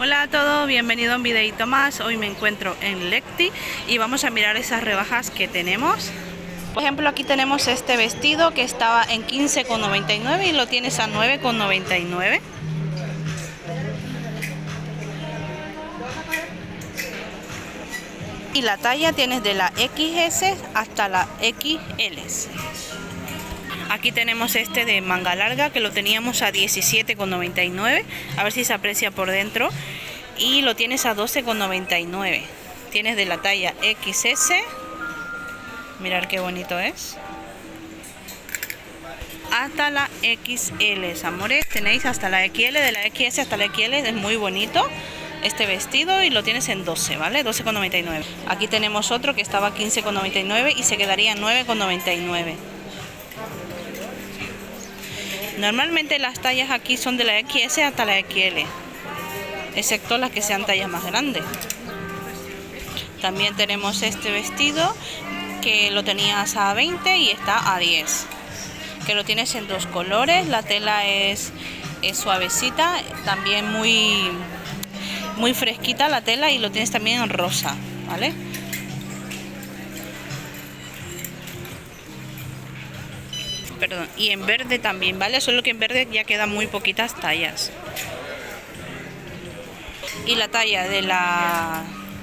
Hola a todos, bienvenido a un videito más. Hoy me encuentro en Lecti y vamos a mirar esas rebajas que tenemos. Por ejemplo, aquí tenemos este vestido que estaba en 15,99 y lo tienes a 9,99. Y la talla tienes de la XS hasta la XL. Aquí tenemos este de manga larga que lo teníamos a 17,99. A ver si se aprecia por dentro. Y lo tienes a 12,99. Tienes de la talla XS. Mirar qué bonito es. Hasta la XL, amores. Tenéis hasta la XL, de la XS hasta la XL. Es muy bonito este vestido y lo tienes en 12, ¿vale? 12,99. Aquí tenemos otro que estaba a 15,99 y se quedaría en 9,99. Normalmente las tallas aquí son de la XS hasta la XL, excepto las que sean tallas más grandes. También tenemos este vestido que lo tenías a 20 y está a 10. Que lo tienes en dos colores, la tela es suavecita, también muy fresquita la tela, y lo tienes también en rosa, ¿vale? Perdón, y en verde también, ¿vale? Solo que en verde ya quedan muy poquitas tallas. Y la talla de la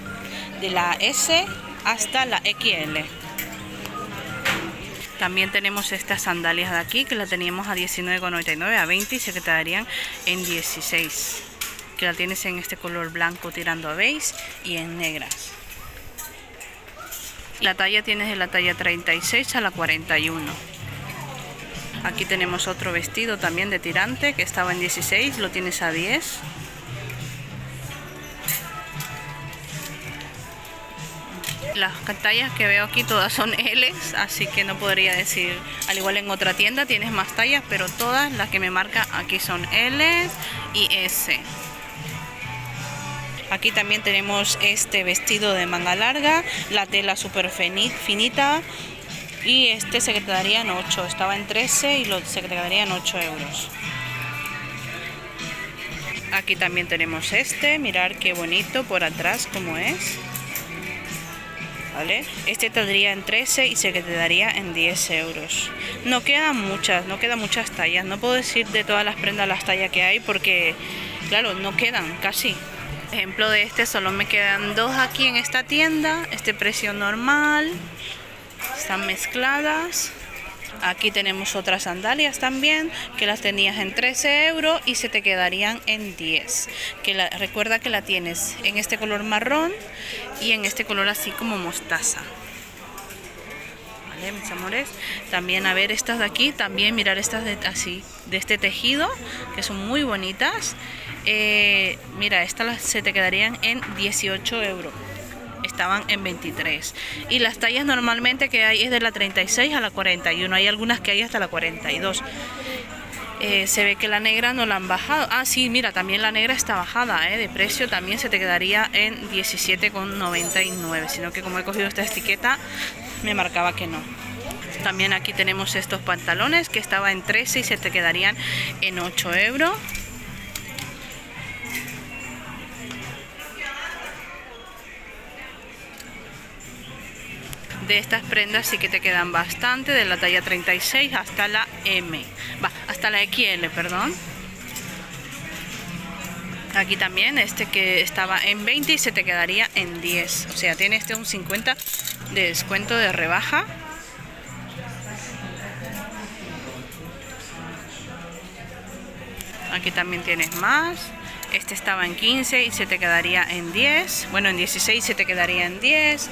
S hasta la XL. También tenemos estas sandalias de aquí que la teníamos a 19,99, a 20 y se quedarían en 16. Que la tienes en este color blanco tirando a beige y en negras. La talla tienes de la talla 36 a la 41. Aquí tenemos otro vestido también de tirante que estaba en 16, lo tienes a 10. Las tallas que veo aquí todas son L, así que no podría decir, al igual en otra tienda tienes más tallas, pero todas las que me marca aquí son L y S. Aquí también tenemos este vestido de manga larga, la tela súper finita. Y este se quedaría en 8, estaba en 13 y se quedaría en 8 euros. Aquí también tenemos este, mirar qué bonito por atrás como es. ¿Vale? Este tendría en 13 y se quedaría en 10 euros. No quedan muchas tallas. No puedo decir de todas las prendas las tallas que hay porque, claro, no quedan casi. Ejemplo de este, solo me quedan dos aquí en esta tienda. Este precio normal. Están mezcladas. Aquí tenemos otras sandalias también que las tenías en 13 euros y se te quedarían en 10. Recuerda que la tienes en este color marrón y en este color así como mostaza. ¿Vale, mis amores? También a ver estas de aquí, también mirar estas de este tejido que son muy bonitas. Mira, estas se te quedarían en 18 euros. Estaban en 23. Y las tallas normalmente que hay es de la 36 a la 41. Hay algunas que hay hasta la 42. Se ve que la negra no la han bajado. Ah, sí, mira, también la negra está bajada de precio. También se te quedaría en 17,99. Sino que como he cogido esta etiqueta, me marcaba que no. También aquí tenemos estos pantalones que estaba en 13 y se te quedarían en 8 euros. De estas prendas sí que te quedan bastante, de la talla 36 hasta la hasta la XL, perdón. Aquí también este que estaba en 20 y se te quedaría en 10. O sea, tiene un 50 de descuento de rebaja. Aquí también tienes más. Este estaba en 15 y se te quedaría en 10. Bueno, en 16 se te quedaría en 10.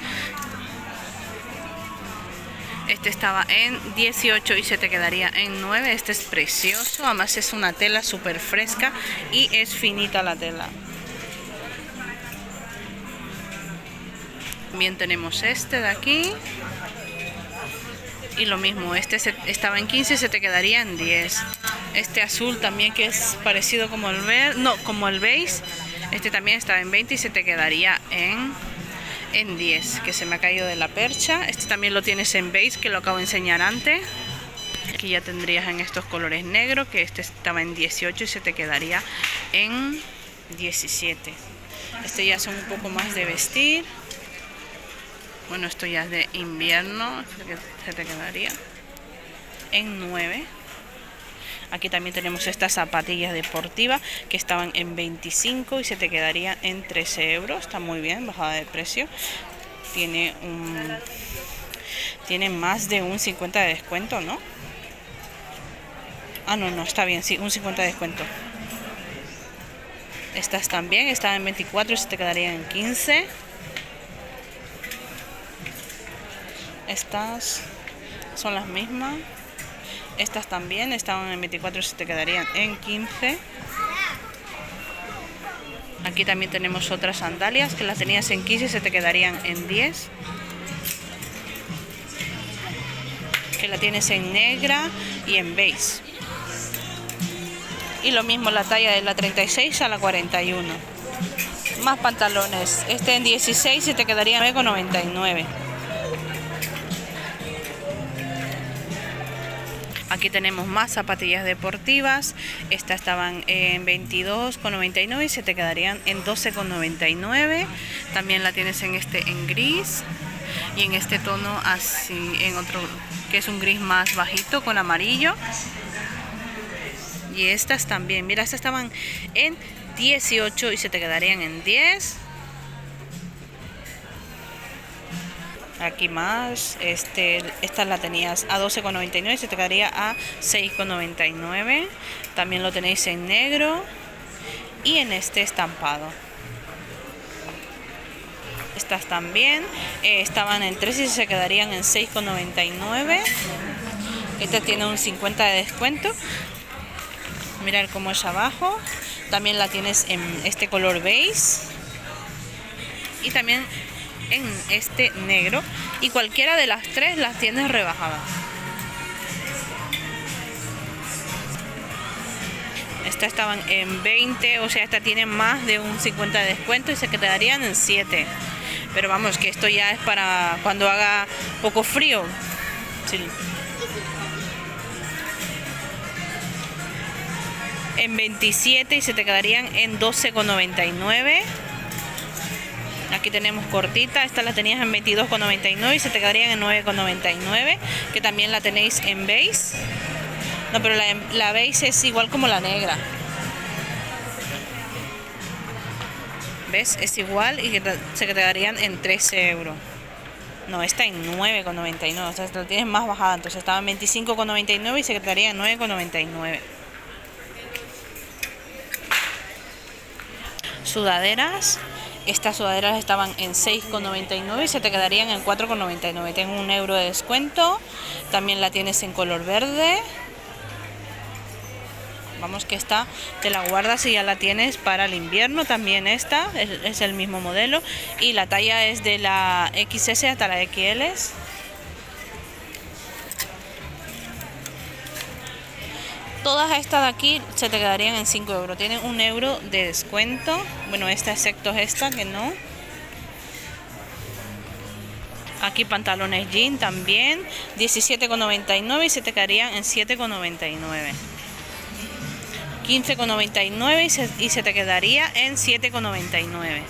Este estaba en 18 y se te quedaría en 9. Este es precioso. Además es una tela súper fresca y es finita la tela. También tenemos este de aquí. Y lo mismo, este estaba en 15 y se te quedaría en 10. Este azul también que es parecido como el verde, no, como el beige. Este también estaba en 20 y se te quedaría en 10, que se me ha caído de la percha. Este también lo tienes en beige, que lo acabo de enseñar antes. Aquí ya tendrías en estos colores negros, que este estaba en 18 y se te quedaría en 17. Este ya son un poco más de vestir. Bueno, esto ya es de invierno, se te quedaría en 9. Aquí también tenemos estas zapatillas deportivas que estaban en 25 y se te quedaría en 13 euros. Está muy bien, bajada de precio. Tiene más de un 50 de descuento, ¿no? Ah, no, está bien, sí, un 50 de descuento. Estas también estaban en 24 y se te quedarían en 15. Estas son las mismas. Estas también estaban en 24 y se te quedarían en 15. Aquí también tenemos otras sandalias que las tenías en 15 y se te quedarían en 10. Que la tienes en negra y en beige. Y lo mismo la talla de la 36 a la 41. Más pantalones. Este en 16 se te quedaría en 9,99. Aquí tenemos más zapatillas deportivas. Estas estaban en 22,99 y se te quedarían en 12,99. También la tienes en en gris y en este tono así, en otro que es un gris más bajito con amarillo. Y estas también, mira, estas estaban en 18 y se te quedarían en 10. Aquí más, esta la tenías a 12,99 y se te quedaría a 6,99. También lo tenéis en negro y en este estampado. Estas también estaban en 13 y se quedarían en 6,99. Esta tiene un 50 de descuento. Mirad cómo es abajo. También la tienes en este color beige y también en este negro, y cualquiera de las tres las tienes rebajadas. Estas estaban en 20, o sea, esta tiene más de un 50 de descuento y se quedarían en 7. Pero vamos, que esto ya es para cuando haga poco frío. Sí. En 27 y se te quedarían en 12,99. Aquí tenemos cortita, esta la tenías en 22,99 y se te quedarían en 9,99, que también la tenéis en beige. No, pero la beige es igual como la negra. ¿Ves? Es igual y que se quedarían en 13 euros. No, está en 9,99, o sea, la tienes más bajada, entonces estaba en 25,99 y se quedaría en 9,99. Sudaderas. Estas sudaderas estaban en 6,99 y se te quedarían en 4,99. Tengo un euro de descuento. También la tienes en color verde. Vamos, que esta te la guardas y ya la tienes para el invierno. También esta es el mismo modelo y la talla es de la XS hasta la XL. Todas estas de aquí se te quedarían en 5 euros. Tienen un euro de descuento. Bueno, esta excepto esta que no. Aquí pantalones jean también. 17,99 y se te quedarían en 7,99. 15,99 y se te quedaría en 7,99.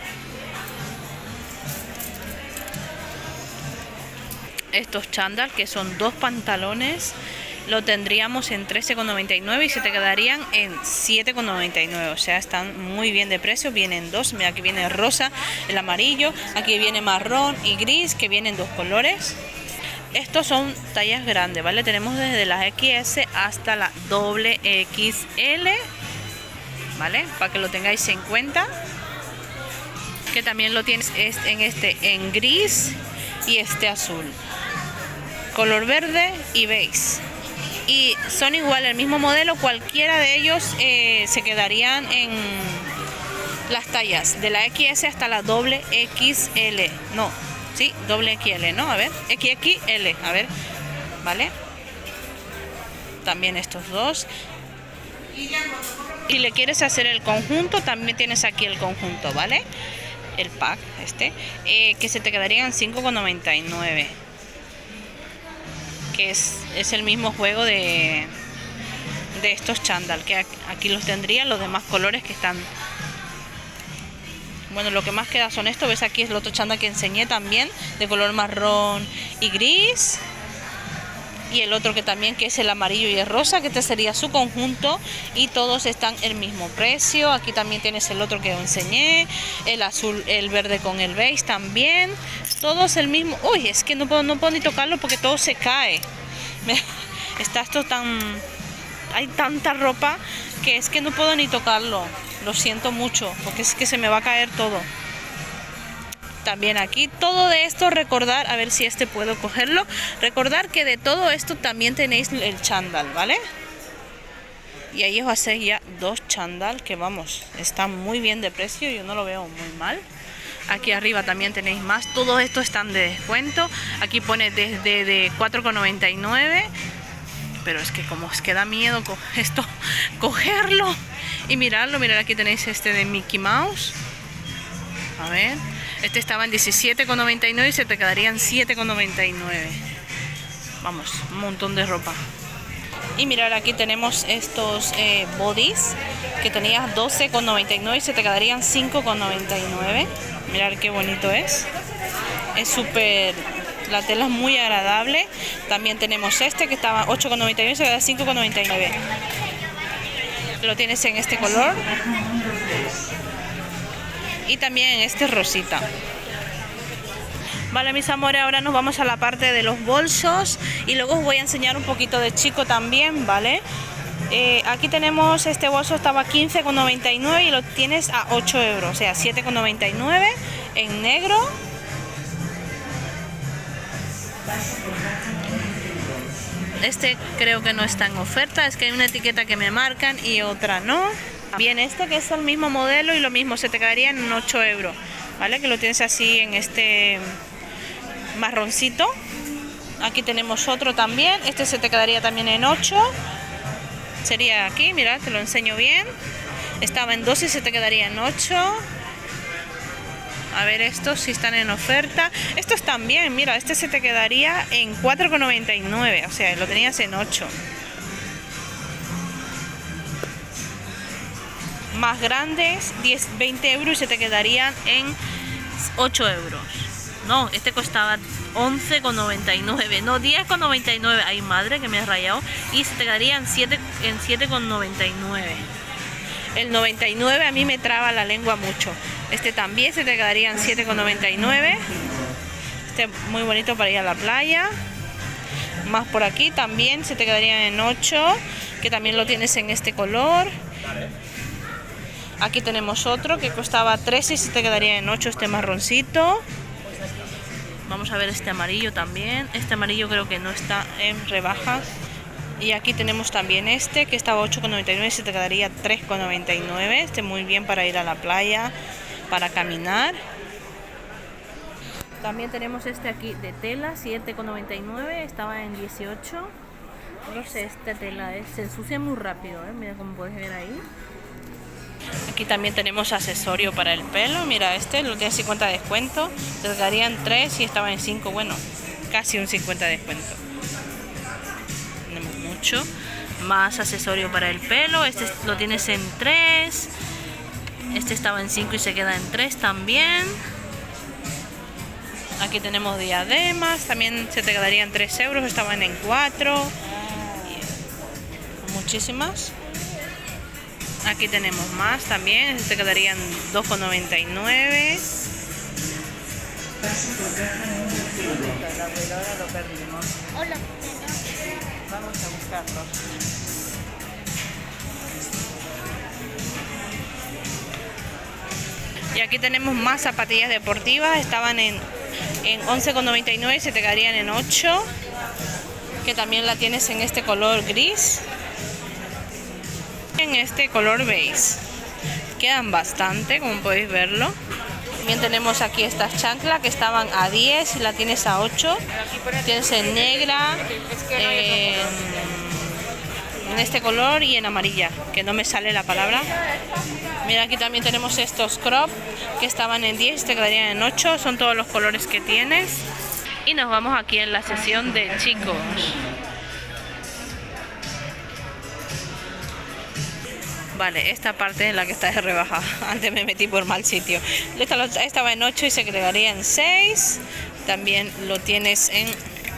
Estos chándal, que son dos pantalones, lo tendríamos en 13,99 y se te quedarían en 7,99. O sea, están muy bien de precio. Vienen dos. Mira, aquí viene rosa, el amarillo. Aquí viene marrón y gris, que vienen dos colores. Estos son tallas grandes, ¿vale? Tenemos desde las XS hasta la XL, ¿vale? Para que lo tengáis en cuenta. Que también lo tienes en gris y azul. Color verde y beige. Y son igual, el mismo modelo, cualquiera de ellos se quedarían en las tallas de la XS hasta la XL. No, sí, XL, ¿no? A ver, XXL, a ver, ¿vale? También estos dos. Y le quieres hacer el conjunto, también tienes aquí el conjunto, ¿vale? El pack que se te quedarían en 5,99. Que es el mismo juego de estos chándal, que aquí los tendría los demás colores que están Bueno, lo que más queda son estos. Ves, aquí es el otro chándal que enseñé también, de color marrón y gris. Y el otro que también, que es el amarillo y el rosa, que este sería su conjunto. Y todos están el mismo precio. Aquí también tienes el otro que os enseñé, el azul, el verde con el beige también. Todos el mismo. Uy, es que no puedo ni tocarlo porque todo se cae. Está esto tan... Hay tanta ropa que es que no puedo ni tocarlo. Lo siento mucho, porque es que se me va a caer todo. También aquí todo de esto, recordar, a ver si puedo cogerlo. Recordar que de todo esto también tenéis el chándal, ¿vale? Y ahí os hacéis ya 2 chándal que, vamos, están muy bien de precio. Yo no lo veo muy mal. Aquí arriba también tenéis más. Todo esto están de descuento. Aquí pone desde de 4,99. Pero es que como os queda miedo cogerlo y mirarlo. Mirad, aquí tenéis este de Mickey Mouse. A ver. Este estaba en 17,99 y se te quedarían 7,99. Vamos, un montón de ropa. Y mirad, aquí tenemos estos bodies que tenías 12,99 y se te quedarían 5,99. Mirad qué bonito es. Es súper... La tela es muy agradable. También tenemos este que estaba 8,99 y se queda 5,99. Lo tienes en este color. Y también en este rosita. Vale, mis amores, ahora nos vamos a la parte de los bolsos. Y luego os voy a enseñar un poquito de chico también, ¿vale? Aquí tenemos este bolso, estaba 15,99 y lo tienes a 8 euros. O sea, 7,99 en negro. Este creo que no está en oferta, es que hay una etiqueta que me marcan y otra no. Bien, este que es el mismo modelo y lo mismo, se te quedaría en 8 euros, ¿vale? Que lo tienes así en este marroncito. Aquí tenemos otro también, este se te quedaría también en 8. Sería aquí, mira, te lo enseño bien. Estaba en 12 y se te quedaría en 8. A ver estos si están en oferta. Estos también, mira, este se te quedaría en 4,99. O sea, lo tenías en 8. Más grandes, 20 euros y se te quedarían en 8 euros. No, este costaba 11,99. No, 10,99. Ay, madre, que me he rayado. Y se te quedaría en 7,99. El 99 a mí me traba la lengua mucho. Este también se te quedaría en 7,99. Este muy bonito para ir a la playa. Más por aquí también se te quedarían en 8. Que también lo tienes en este color. Aquí tenemos otro que costaba 13 y se te quedaría en 8, este marroncito. Vamos a ver este amarillo también. Este amarillo creo que no está en rebajas. Y aquí tenemos también este que estaba 8,99 y se te quedaría 3,99. Este muy bien para ir a la playa, para caminar. También tenemos este aquí de tela, 7,99, estaba en 18. No sé, esta tela se ensucia muy rápido, mira como puedes ver ahí. Aquí también tenemos accesorio para el pelo. Mira, este lo tiene 50 de descuento. Te quedarían 3 y estaba en 5. Bueno, casi un 50 de descuento. Tenemos mucho más accesorio para el pelo. Este lo tienes en 3. Este estaba en 5 y se queda en 3 también. Aquí tenemos diademas. También se te quedarían 3 euros. Estaban en 4. Muchísimas. Aquí tenemos más también, se quedarían 2,99. Hola. Vamos a buscarlos. Y aquí tenemos más zapatillas deportivas, estaban en 11,99 y se te quedarían en 8. Que también la tienes en este color gris. En este color beige. Quedan bastante, como podéis verlo. También tenemos aquí estas chanclas que estaban a 10 y la tienes a 8. Tienes en negra, en este color y en amarilla, que no me sale la palabra. Mira, aquí también tenemos estos crop que estaban en 10 y te quedarían en 8. Son todos los colores que tienes. Y nos vamos aquí en la sesión de chicos. Vale, esta parte es la que está de rebaja. Antes me metí por mal sitio. Esta estaba en 8 y se quedaría en 6. También lo tienes en...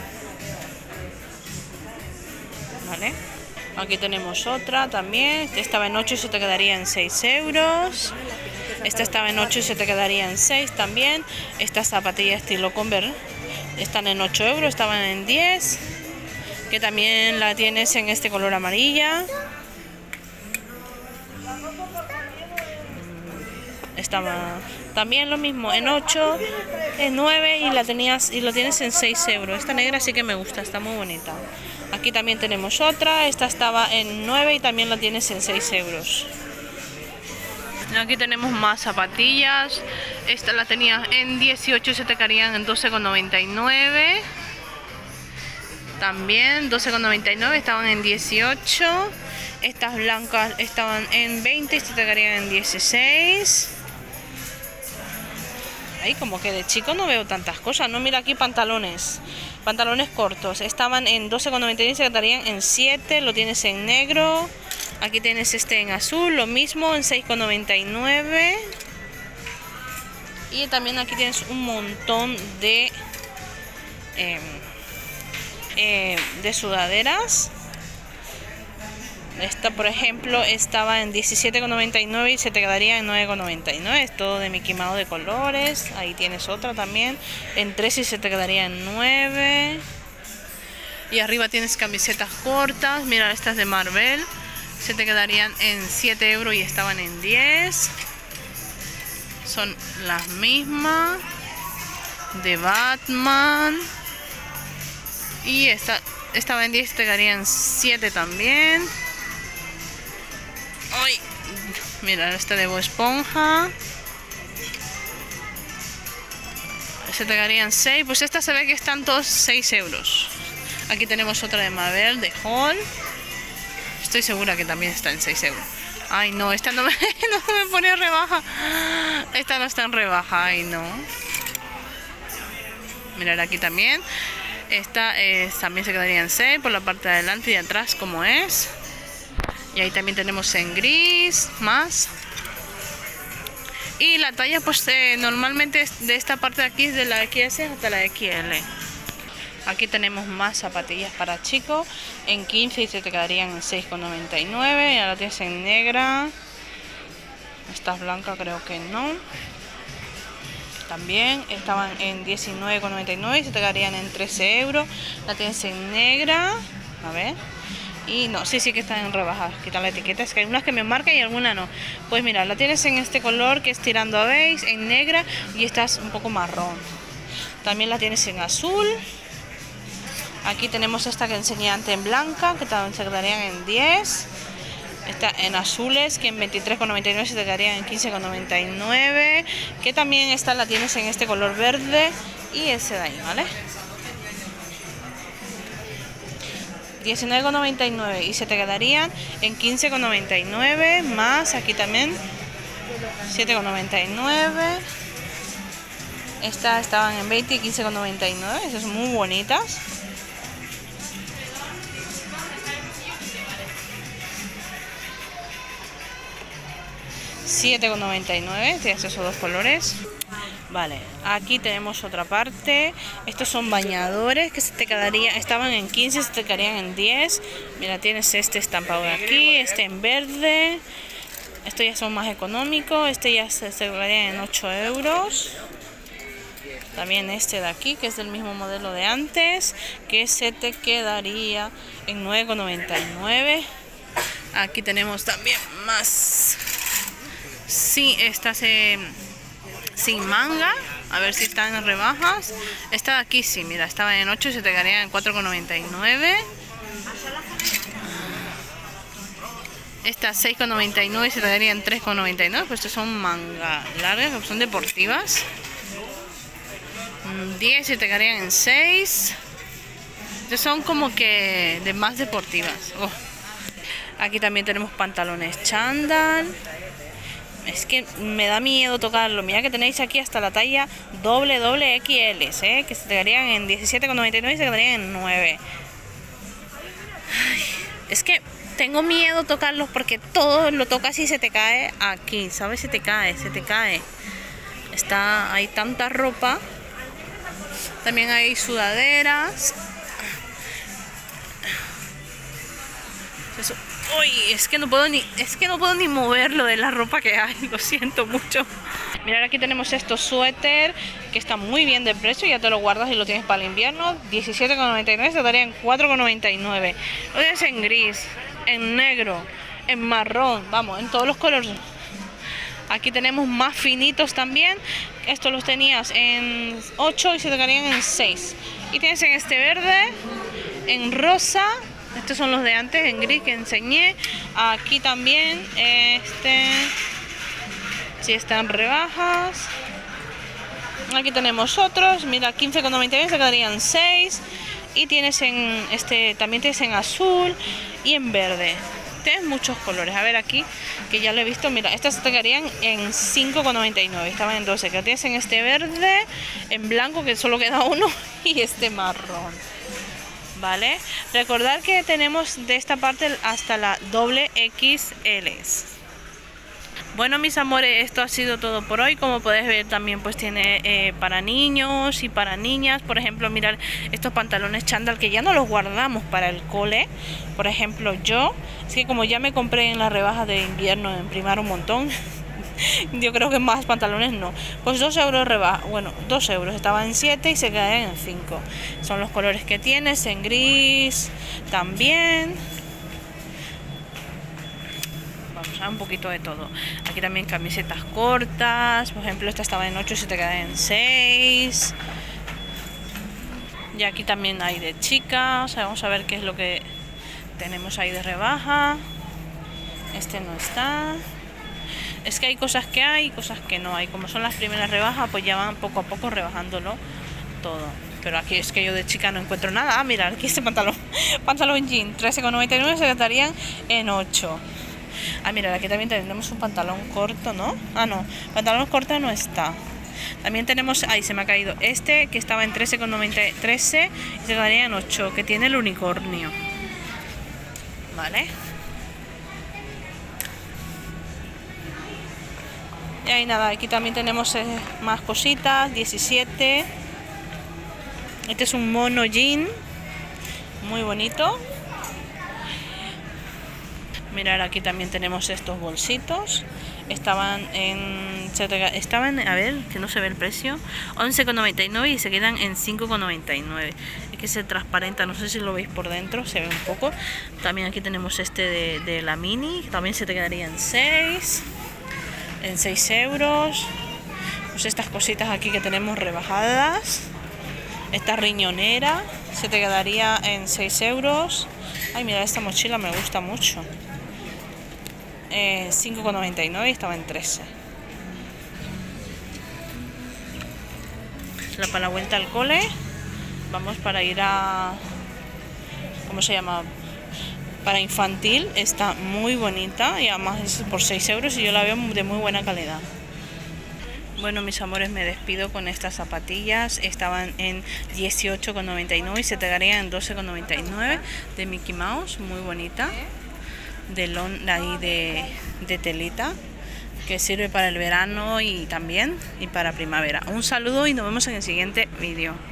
Vale. Aquí tenemos otra también. Esta estaba en 8 y se te quedaría en 6 euros. Esta estaba en 8 y se te quedaría en 6 también. Estas zapatillas estilo Converse están en 8 euros, estaban en 10. Que también la tienes en este color amarilla. Estaba también lo mismo en 8, en 9 y lo tienes en 6 euros. Esta negra sí que me gusta, está muy bonita. Aquí también tenemos otra, esta estaba en 9 y también la tienes en 6 euros. Aquí tenemos más zapatillas. Esta la tenías en 18 y se te quedarían en 12,99. También 12,99, estaban en 18. Estas blancas estaban en 20 y se te quedarían en 16. Ahí como que de chico no veo tantas cosas. No, mira aquí pantalones cortos. Estaban en 12,99 y se quedarían en 7. Lo tienes en negro. Aquí tienes este en azul, lo mismo, en 6,99. Y también aquí tienes un montón de sudaderas. Esta, por ejemplo, estaba en 17,99 y se te quedaría en 9,99. Es todo de Mickey Mouse de colores. Ahí tienes otra también en 13 y se te quedaría en 9. Y arriba tienes camisetas cortas. Mira, estas de Marvel. Se te quedarían en 7 euros y estaban en 10. Son las mismas. De Batman. Y esta estaba en 10 y se te quedaría en 7 también. ¡Ay! Mira, esta de Bob Esponja. Se te quedarían 6. Pues esta se ve que están todos 6 euros. Aquí tenemos otra de Marvel, de Hall. Estoy segura que también está en 6 euros. Ay, no, esta no me pone rebaja. Esta no está en rebaja, ay, no. Mirad aquí también. Esta también se quedaría en 6 por la parte de adelante y de atrás como es. Y ahí también tenemos en gris, más. Y la talla pues normalmente de esta parte de aquí es de la XS hasta la XL. Aquí tenemos más zapatillas para chicos en 15 y se te quedarían en 6,99. Ya la tienes en negra. Esta es blanca, creo que no. También estaban en 19,99 y se te quedarían en 13 euros. La tienes en negra. A ver. Y no, sí que están en rebajas. Quitar la etiqueta, es que hay unas que me marcan y algunas no. Pues mira, la tienes en este color que es tirando a beige, en negra, y esta es un poco marrón. También la tienes en azul. Aquí tenemos esta que enseñé antes en blanca, que también se quedarían en 10. Esta en azules, que en 23,99 se te quedarían en 15,99. Que también esta la tienes en este color verde y ese de ahí, ¿vale? 19,99 y se te quedarían en 15,99, más aquí también 7,99. Estas estaban en 20 y 15,99, esas son muy bonitas. $7,99, tienes esos dos colores. Vale, aquí tenemos otra parte. Estos son bañadores que se te quedarían, estaban en 15, se te quedarían en 10. Mira, tienes este estampado de aquí, este en verde. Estos ya son más económicos, este ya se quedaría en 8 euros. También este de aquí, que es del mismo modelo de antes, que se te quedaría en 9,99. Aquí tenemos también más. Sí, estas sin manga. A ver si están en rebajas. Esta de aquí sí, mira, estaba en 8 y se te quedaría en 4,99. Estas 6,99 y se te quedaría en 3,99. Pues estos son manga largas, son deportivas. 10 y te quedarían en 6. Estos son como que de más deportivas. Oh. Aquí también tenemos pantalones chándal. Es que me da miedo tocarlo. Mira que tenéis aquí hasta la talla XL, que se te quedarían en 17,99 y se quedarían en 9. Ay, es que tengo miedo tocarlos porque todo lo tocas y se te cae aquí, ¿sabes? Se te cae. Hay tanta ropa. También hay sudaderas. Eso. Uy, es que no puedo ni moverlo de la ropa que hay, lo siento mucho. Mirad, aquí tenemos estos suéter que están muy bien de precio, ya te lo guardas y lo tienes para el invierno. 17,99, se darían 4,99. Lo tienes en gris, en negro, en marrón, vamos, en todos los colores. Aquí tenemos más finitos también. Estos los tenías en 8 y se te darían en 6. Y tienes en este verde, en rosa. Estos son los de antes, en gris que enseñé. Aquí también, sí están rebajas. Aquí tenemos otros, mira, 15,99 se quedarían 6. Y tienes en también tienes en azul y en verde. Tienes muchos colores. A ver aquí, que ya lo he visto, mira, estas se quedarían en 5,99. Estaban en 12. Que tienes en este verde, en blanco, que solo queda uno, y este marrón. ¿Vale? Recordad que tenemos de esta parte hasta la XXL. Bueno, mis amores, esto ha sido todo por hoy. Como podéis ver, también pues tiene para niños y para niñas. Por ejemplo, mirad estos pantalones chándal que ya no los guardamos para el cole. Por ejemplo, yo, es que como ya me compré en la rebaja de invierno en Primar un montón, yo creo que más pantalones no. Pues 2 euros rebaja. Bueno, 2 euros. Estaba en 7 y se quedan en 5. Son los colores que tienes, en gris también. Vamos a un poquito de todo. Aquí también camisetas cortas. Por ejemplo, esta estaba en 8 y se te queda en 6. Y aquí también hay de chicas. Vamos a ver qué es lo que tenemos ahí de rebaja. Este no está. Es que hay cosas que hay y cosas que no hay. Como son las primeras rebajas, pues ya van poco a poco rebajándolo todo. Pero aquí es que yo de chica no encuentro nada. Ah, mirad, aquí este pantalón jean, 13,99, se quedarían en 8. Ah, mirad, aquí también tenemos un pantalón corto, ¿no? Ah, no, pantalón corto no está. También tenemos, ahí se me ha caído, este que estaba en 13,90, 13 y se quedaría en 8, que tiene el unicornio. ¿Vale? Y ahí nada, aquí también tenemos más cositas, 17. Este es un mono jean, muy bonito. Mirad, aquí también tenemos estos bolsitos. Estaban, a ver, que no se ve el precio, 11,99 y se quedan en 5,99. Es que se transparenta, no sé si lo veis por dentro, se ve un poco. También aquí tenemos este de la mini, también se te quedaría en 6. En 6 euros. Pues estas cositas aquí que tenemos rebajadas. Esta riñonera se te quedaría en 6 euros. Ay, mira, esta mochila me gusta mucho. 5,99 y estaba en 13. Para la vuelta al cole. Vamos para ir a... ¿Cómo se llama? Para infantil, está muy bonita y además es por 6 euros y yo la veo de muy buena calidad. Bueno, mis amores, me despido con estas zapatillas. Estaban en 18,99 y se te darían en 12,99 de Mickey Mouse, muy bonita, de telita, que sirve para el verano y también y para primavera. Un saludo y nos vemos en el siguiente vídeo.